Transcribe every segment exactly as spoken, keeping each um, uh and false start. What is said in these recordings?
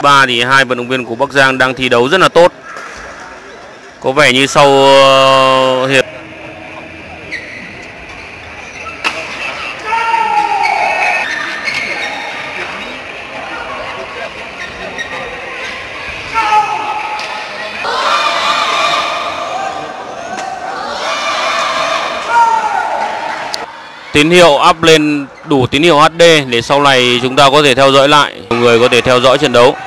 ba thì hai vận động viên của Bắc Giang đang thi đấu rất là tốt. Có vẻ như sau hiệp tín hiệu up lên đủ tín hiệu hát đê để sau này chúng ta có thể theo dõi lại, mọi người có thể theo dõi trận đấu.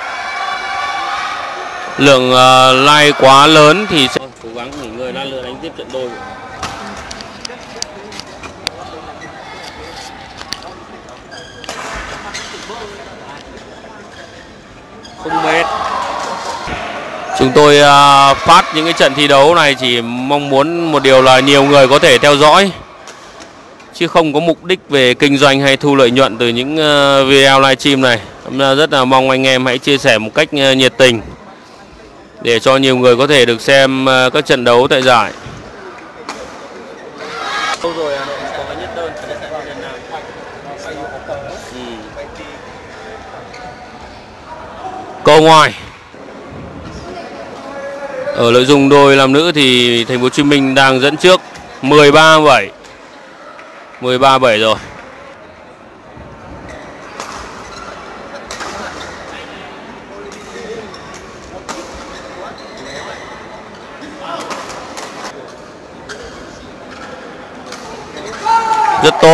Lượng uh, like quá lớn thì sẽ cố gắng nghỉ ngơi lát nữa đánh tiếp trận đôi. Không mệt. Chúng tôi uh, phát những cái trận thi đấu này chỉ mong muốn một điều là nhiều người có thể theo dõi, chứ không có mục đích về kinh doanh hay thu lợi nhuận từ những uh, video livestream này. Rất là mong anh em hãy chia sẻ một cách uh, nhiệt tình để cho nhiều người có thể được xem uh, các trận đấu tại giải. Rồi à, có cái nhất đơn. Ừ. Cầu ngoài. Ở nội dung đôi nam nữ thì Thành phố Hồ Chí Minh đang dẫn trước mười ba bảy. mười ba bảy rồi. Rất tốt.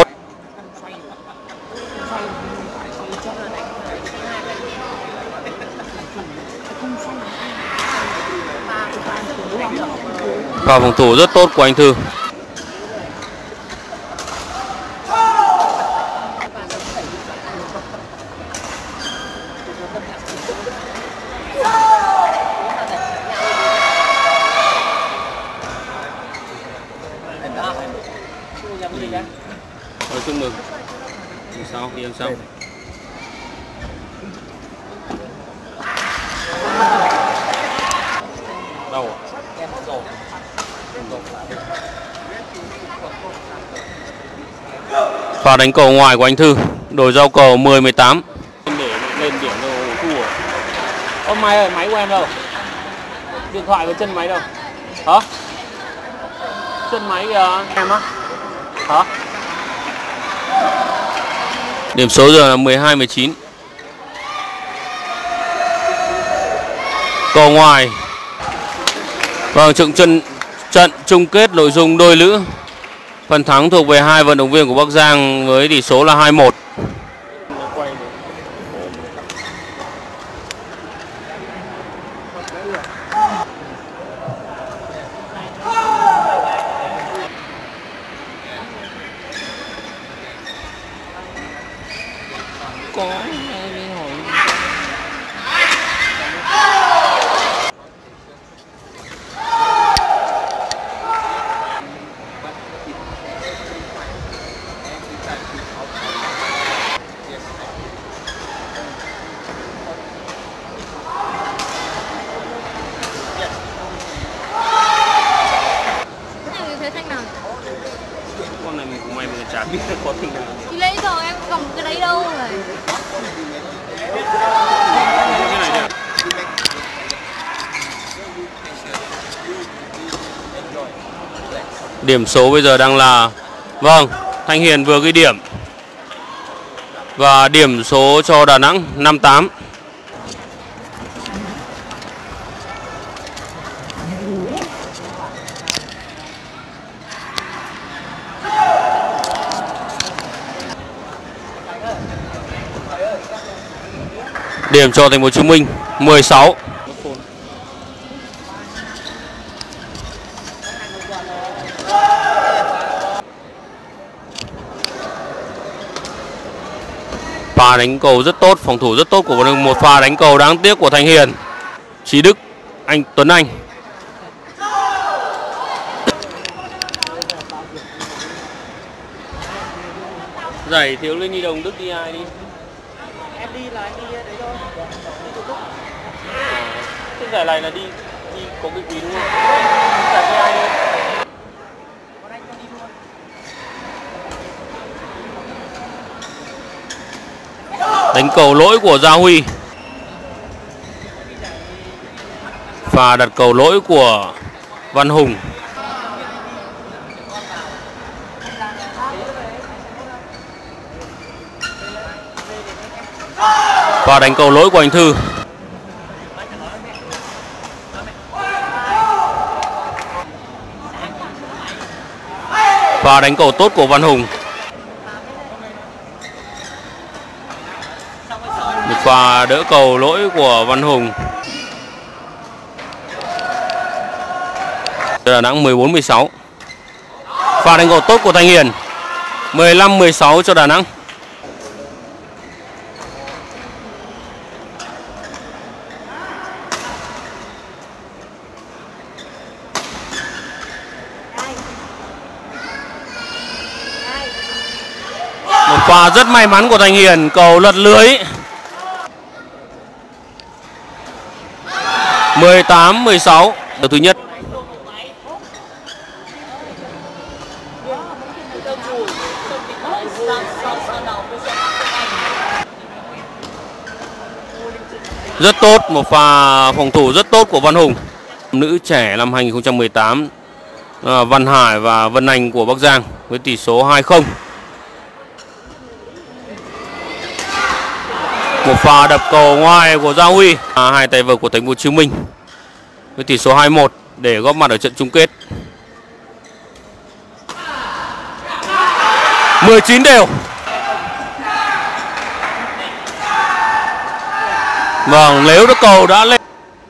Và phòng thủ rất tốt của anh Thư. Rồi, chúc mừng. Sao? Yên sao? Đâu à? Pha đánh cầu ngoài của anh Thư, đổi giao cầu mười mười tám. Để lên điểm cho Thu à? Ô Mai ơi, máy của em đâu? Điện thoại với chân máy đâu? Hả? Chân máy uh, em á? Hả? Điểm số giờ là mười hai mười chín. Cầu ngoài. Vâng, trận trận trận chung kết nội dung đôi nữ. Phần thắng thuộc về hai vận động viên của Bắc Giang với tỷ số là hai một. Có con này mình cũng may mình chả biết có thằng nào. Thì lấy rồi em cầm cái đấy đâu rồi. Cái này kìa. Điểm số bây giờ đang là, vâng, Thanh Hiền vừa ghi điểm. Và điểm số cho Đà Nẵng năm tám. Điểm cho Thành phố Hồ Chí Minh mười sáu. Pha đánh cầu rất tốt, phòng thủ rất tốt của một pha đánh cầu đáng tiếc của Thanh Hiền. Chí Đức, anh Tuấn Anh. Giải thiếu lên Nhi Đồng Đức đi ai đi? Em đi là anh đi đấy thôi. Đi từ lúc. À, cái giải này là đi đi có cái quý đúng không? Giải với ai đi? Còn anh cho đi luôn. Đánh cầu lỗi của Gia Huy. pha đặt cầu lỗi của Văn Hùng. Và đánh cầu lỗi của anh Thư. Và đánh cầu tốt của Văn Hùng. Một pha đỡ cầu lỗi của Văn Hùng. Đà Nẵng mười bốn mười sáu. Pha đánh cầu tốt của Thanh Hiền. mười lăm mười sáu cho Đà Nẵng. Một pha rất may mắn của Thanh Hiền, cầu lật lưới. mười tám mười sáu, đầu thứ nhất. Rất tốt, một pha phòng thủ rất tốt của Văn Hùng. Nữ trẻ năm hai nghìn không trăm mười tám, Văn Hải và Vân Anh của Bắc Giang với tỷ số hai không. Một pha đập cầu ngoài của Gia Huy, à, hai tay vợt của Thành phố Hồ Chí Minh với tỷ số hai một để góp mặt ở trận chung kết. mười chín đều. Vâng, nếu được cầu đã lên.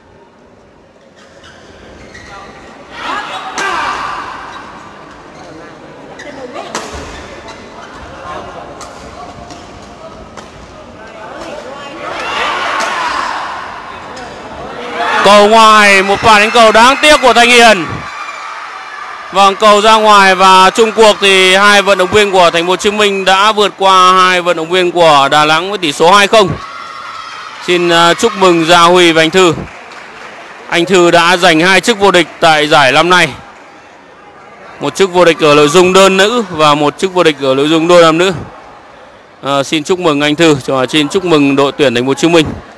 Cầu ngoài, một pha đánh cầu đáng tiếc của Thanh Hiền. Vâng, cầu ra ngoài và chung cuộc thì hai vận động viên của Thành phố Hồ Chí Minh đã vượt qua hai vận động viên của Đà Nẵng với tỷ số hai không. Xin chúc mừng Gia Huy và anh Thư. Anh Thư đã giành hai chức vô địch tại giải năm nay. Một chức vô địch ở nội dung đơn nữ và một chức vô địch ở nội dung đôi nam nữ. À, xin chúc mừng anh Thư, xin chúc mừng đội tuyển Thành phố Hồ Chí Minh.